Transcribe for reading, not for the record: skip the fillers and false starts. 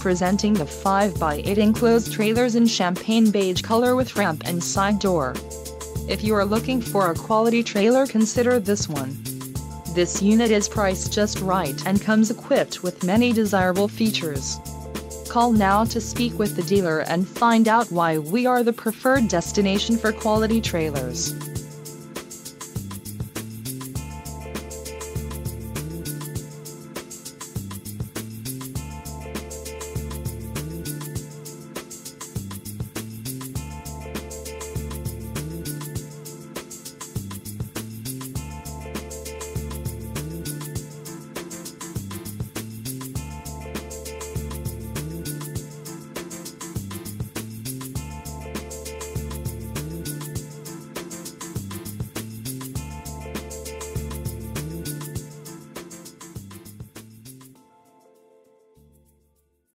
presenting the 5x8 enclosed trailers in champagne beige color with ramp and side door. If you are looking for a quality trailer, consider this one. This unit is priced just right and comes equipped with many desirable features. Call now to speak with the dealer and find out why we are the preferred destination for quality trailers.